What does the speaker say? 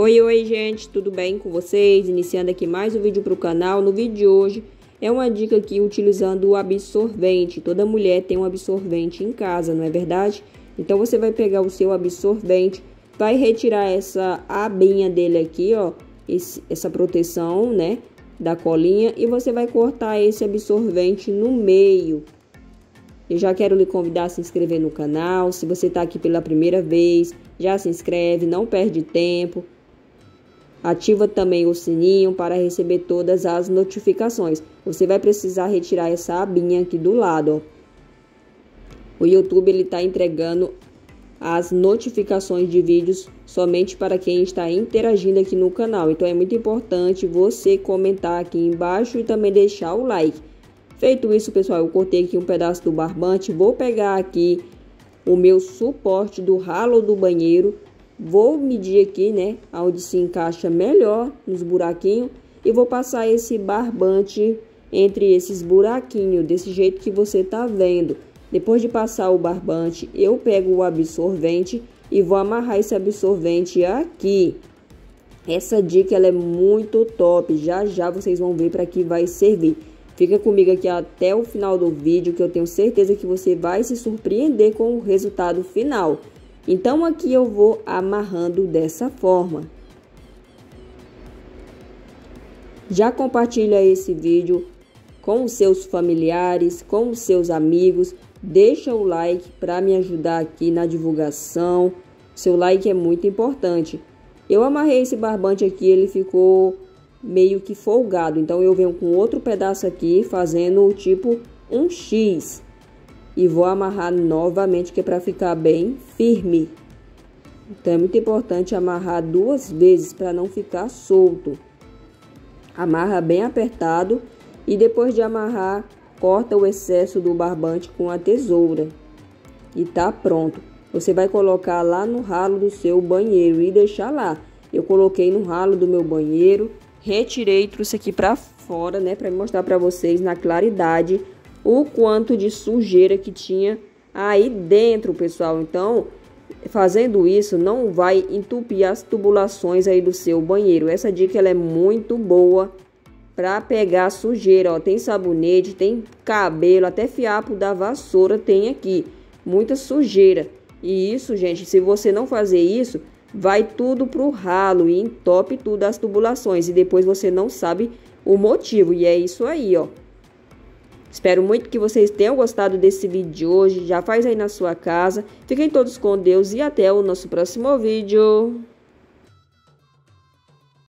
Oi, gente, tudo bem com vocês? Iniciando aqui mais um vídeo para o canal. No vídeo de hoje é uma dica aqui utilizando o absorvente. Toda mulher tem um absorvente em casa, não é verdade? Então você vai pegar o seu absorvente, vai retirar essa abinha dele aqui, ó, essa proteção, né, da colinha, e você vai cortar esse absorvente no meio. Eu já quero lhe convidar a se inscrever no canal. Se você está aqui pela primeira vez, já se inscreve, não perde tempo. Ativa também o sininho para receber todas as notificações. Você vai precisar retirar essa abinha aqui do lado, ó. O YouTube ele está entregando as notificações de vídeos somente para quem está interagindo aqui no canal. Então é muito importante você comentar aqui embaixo e também deixar o like. Feito isso, pessoal, eu cortei aqui um pedaço do barbante. Vou pegar aqui o meu suporte do ralo do banheiro. Vou medir aqui, né, onde se encaixa melhor nos buraquinhos, e vou passar esse barbante entre esses buraquinhos, desse jeito que você tá vendo. Depois de passar o barbante, eu pego o absorvente e vou amarrar esse absorvente aqui. Essa dica ela é muito top, já já vocês vão ver para que vai servir. Fica comigo aqui até o final do vídeo, que eu tenho certeza que você vai se surpreender com o resultado final. Então aqui eu vou amarrando dessa forma. Já compartilha esse vídeo com os seus familiares, com os seus amigos. Deixa o like para me ajudar aqui na divulgação. Seu like é muito importante. Eu amarrei esse barbante aqui, ele ficou meio que folgado. Então eu venho com outro pedaço aqui, fazendo tipo um X. E vou amarrar novamente, que é para ficar bem firme. Então é muito importante amarrar duas vezes para não ficar solto. Amarra bem apertado e depois de amarrar, corta o excesso do barbante com a tesoura. E tá pronto. Você vai colocar lá no ralo do seu banheiro e deixar lá. Eu coloquei no ralo do meu banheiro, retirei e trouxe aqui para fora, né, para mostrar para vocês na claridade o quanto de sujeira que tinha aí dentro, pessoal. Então, fazendo isso, não vai entupir as tubulações aí do seu banheiro. Essa dica ela é muito boa para pegar sujeira, ó. Tem sabonete, tem cabelo, até fiapo da vassoura tem aqui. Muita sujeira. E isso, gente, se você não fazer isso, vai tudo pro ralo e entope tudo as tubulações. E depois você não sabe o motivo. E é isso aí, ó. Espero muito que vocês tenham gostado desse vídeo de hoje. Já faz aí na sua casa. Fiquem todos com Deus e até o nosso próximo vídeo.